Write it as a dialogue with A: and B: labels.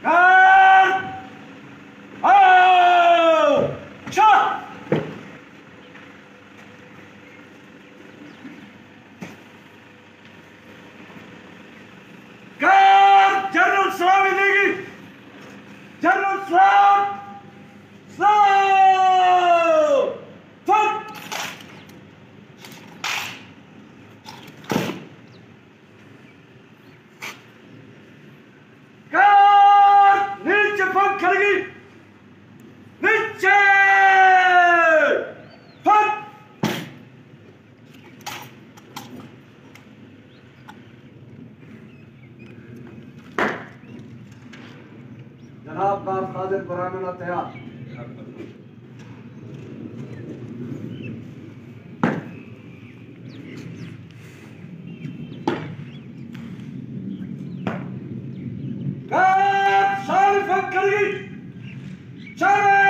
A: Guard! Oh! Shot! Guard! General Slam मिलेगी! General Slam! Slow! Foot! Guard! नीचे पंख खड़ेगी! नीचे! फट! जनाब गाफ कादिर बरामना तैयार। सारी फट करेगी।